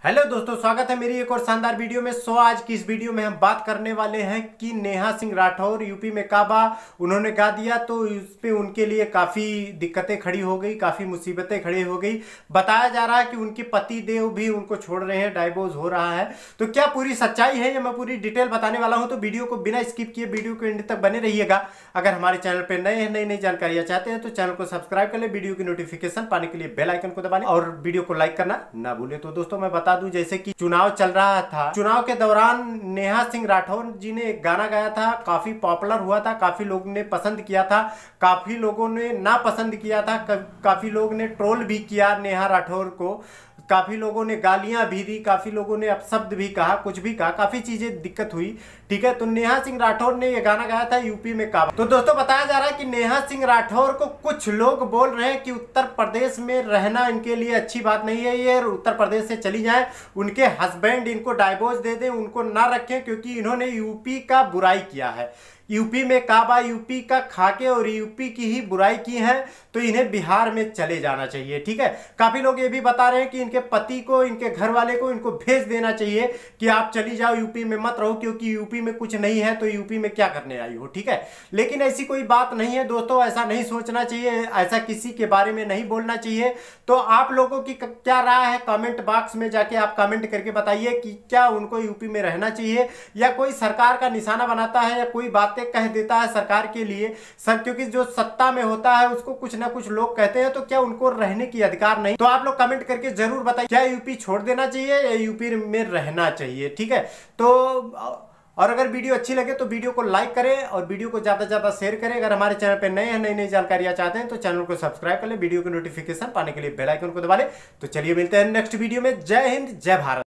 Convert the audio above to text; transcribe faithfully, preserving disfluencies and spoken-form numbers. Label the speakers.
Speaker 1: Hello दोस्तों, स्वागत है मेरी एक और शानदार वीडियो में। सो आज की इस वीडियो में हम बात करने वाले हैं कि नेहा सिंह राठौर यूपी में काबा उन्होंने गा दिया तो उस पर उनके लिए काफ़ी दिक्कतें खड़ी हो गई, काफ़ी मुसीबतें खड़ी हो गई। बताया जा रहा है कि उनके पति देव भी उनको छोड़ रहे हैं, डाइवोर्स हो रहा है। तो क्या पूरी सच्चाई है, ये मैं पूरी डिटेल बताने वाला हूँ। तो वीडियो को बिना स्किप किए वीडियो के एंड तक बने रहिएगा। अगर हमारे चैनल पर नए नई नई जानकारियाँ चाहते हैं तो चैनल को सब्सक्राइब कर ले, वीडियो की नोटिफिकेशन पाने के लिए बेल आइकन को दबाने और वीडियो को लाइक करना ना भूले। तो दोस्तों मैं बता दूं, जैसे कि चुनाव चल रहा था, चुनाव के दौरान नेहा सिंह राठौर जी ने एक गाना गाया था, काफी पॉपुलर हुआ था, काफी लोगों ने पसंद किया था, काफी लोगों ने ना पसंद किया था, काफी लोग ने ट्रोल भी किया नेहा राठौर को, काफी लोगों ने गालियां भी दी, काफी लोगों ने अपशब्द भी कहा, कुछ भी कहा, काफी चीजें दिक्कत हुई। ठीक है, तो नेहा सिंह राठौर ने ये गाना गाया था यूपी में काबा। तो दोस्तों बताया जा रहा है कि नेहा सिंह राठौर को कुछ लोग बोल रहे हैं कि उत्तर प्रदेश में रहना इनके लिए अच्छी बात नहीं है, ये उत्तर प्रदेश से चली जाए, उनके हस्बैंड इनको डाइवोर्स दे दें, उनको ना रखें, क्योंकि इन्होंने यूपी का बुराई किया है, यूपी में काबा, यूपी का खाके और यूपी की ही बुराई की है, तो इन्हें बिहार में चले जाना चाहिए। ठीक है, काफी लोग ये भी बता रहे हैं कि इनके पति को, इनके घर वाले को इनको भेज देना चाहिए कि आप चली जाओ, यूपी में मत रहो, क्योंकि यूपी में कुछ नहीं है तो यूपी में क्या करने आई हो। ठीक है, लेकिन ऐसी कोई बात नहीं है दोस्तों, ऐसा नहीं सोचना चाहिए, ऐसा किसी के बारे में नहीं बोलना चाहिए। तो आप लोगों की क्या राय है, कमेंट बॉक्स में जाके आप कमेंट करके बताइए कि क्या उनको यूपी में रहना चाहिए, या कोई सरकार का निशाना बनाता है, या कोई बातें कह देता है सरकार के लिए सर, क्योंकि जो सत्ता में होता है उसको कुछ ना कुछ लोग कहते हैं, तो क्या उनको रहने की अधिकार नहीं? तो आप लोग कमेंट करके जरूर बताइए, क्या यूपी छोड़ देना चाहिए या यूपी में रहना चाहिए। ठीक है, तो और अगर वीडियो अच्छी लगे तो वीडियो को लाइक करें और वीडियो को ज्यादा से ज्यादा शेयर करें। अगर हमारे चैनल पे नए हैं, नई नई जानकारियां चाहते हैं तो चैनल को सब्सक्राइब कर ले, वीडियो की नोटिफिकेशन पाने के लिए बेल आइकन को दबा ले। तो चलिए मिलते हैं नेक्स्ट वीडियो में। जय हिंद, जय भारत।